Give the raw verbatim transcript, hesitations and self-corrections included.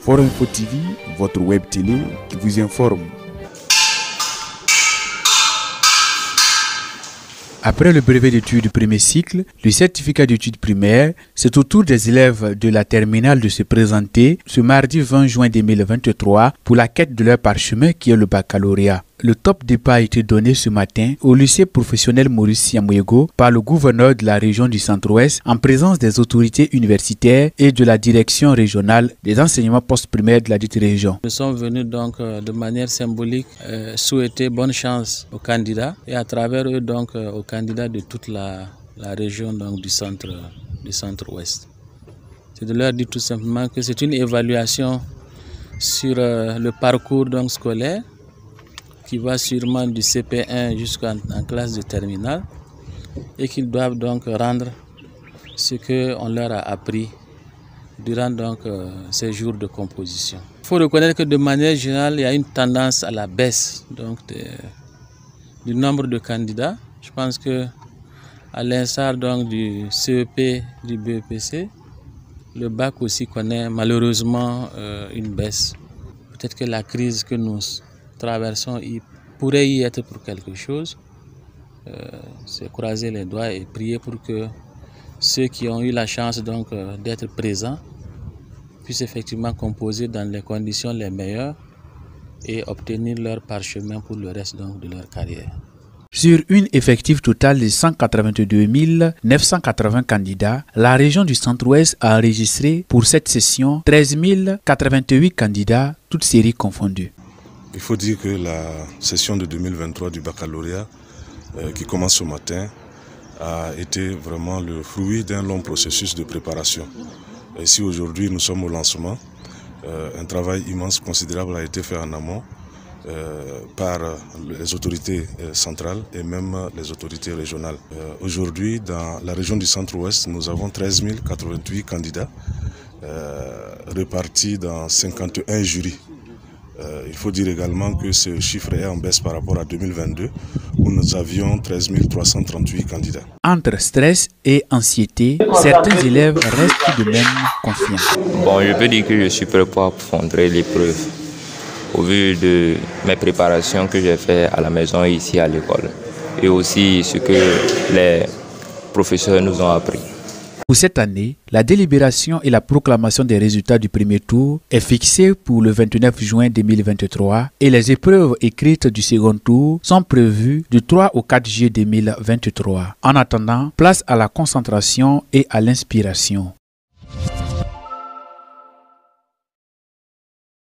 Forum Info T V, votre web télé qui vous informe. Après le brevet d'études du premier cycle, le certificat d'études primaires, c'est au tour des élèves de la terminale de se présenter ce mardi vingt juin deux mille vingt-trois pour la quête de leur parchemin qui est le baccalauréat. Le top départ a été donné ce matin au lycée professionnel Maurice Siamouego par le gouverneur de la région du Centre-Ouest en présence des autorités universitaires et de la direction régionale des enseignements post-primaires de la dite région. Nous sommes venus donc euh, de manière symbolique euh, souhaiter bonne chance aux candidats et à travers eux donc euh, aux candidats de toute la, la région donc, du centre du Centre-Ouest. C'est de leur dire tout simplement que c'est une évaluation sur euh, le parcours donc, scolaire qui va sûrement du C P un jusqu'en en classe de terminale et qu'ils doivent donc rendre ce qu'on leur a appris durant donc, euh, ces jours de composition. Il faut reconnaître que de manière générale, il y a une tendance à la baisse donc, de, du nombre de candidats. Je pense que à l'instar donc du C E P, du B E P C, le bac aussi connaît malheureusement euh, une baisse. Peut-être que la crise que nous traversons, il pourrait y être pour quelque chose. Euh, c'est croiser les doigts et prier pour que ceux qui ont eu la chance donc euh, d'être présents puissent effectivement composer dans les conditions les meilleures et obtenir leur parchemin pour le reste donc, de leur carrière. Sur une effectif totale de cent quatre-vingt-deux mille neuf cent quatre-vingts candidats, la région du Centre-Ouest a enregistré pour cette session treize mille quatre-vingt-huit candidats, toutes séries confondues. Il faut dire que la session de deux mille vingt-trois du baccalauréat euh, qui commence ce matin a été vraiment le fruit d'un long processus de préparation. Et si aujourd'hui nous sommes au lancement, euh, un travail immense, considérable a été fait en amont euh, par les autorités euh, centrales et même les autorités régionales. Euh, aujourd'hui, dans la région du Centre-Ouest, nous avons treize mille quatre-vingt-huit candidats euh, répartis dans cinquante et un jurys. Euh, il faut dire également que ce chiffre est en baisse par rapport à deux mille vingt-deux où nous avions treize mille trois cent trente-huit candidats. Entre stress et anxiété, certains élèves restent tout de même confiants. Bon, je peux dire que je suis prêt pour affronter l'épreuve au vu de mes préparations que j'ai faites à la maison et ici à l'école et aussi ce que les professeurs nous ont appris. Pour cette année, la délibération et la proclamation des résultats du premier tour est fixée pour le vingt-neuf juin deux mille vingt-trois et les épreuves écrites du second tour sont prévues du trois au quatre juillet deux mille vingt-trois. En attendant, place à la concentration et à l'inspiration.